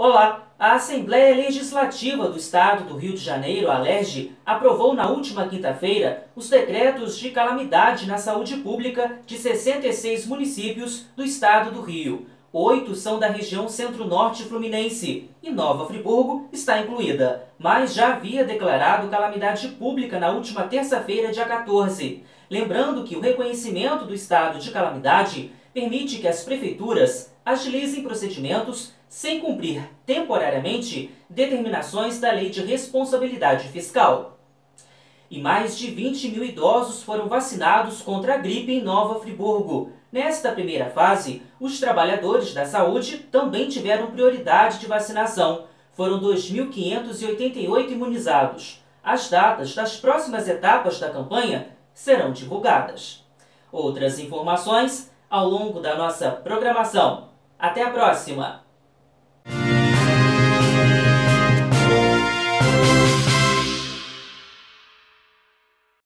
Olá! A Assembleia Legislativa do Estado do Rio de Janeiro, a ALERJ, aprovou na última quinta-feira os decretos de calamidade na saúde pública de 66 municípios do Estado do Rio. 8 são da região Centro-Norte Fluminense e Nova Friburgo está incluída, mas já havia declarado calamidade pública na última terça-feira, dia 14. Lembrando que o reconhecimento do estado de calamidade permite que as prefeituras agilizem procedimentos sem cumprir temporariamente determinações da Lei de Responsabilidade Fiscal. E mais de 20 mil idosos foram vacinados contra a gripe em Nova Friburgo. Nesta primeira fase, os trabalhadores da saúde também tiveram prioridade de vacinação. Foram 2.588 imunizados. As datas das próximas etapas da campanha serão divulgadas. Outras informações ao longo da nossa programação. Até a próxima!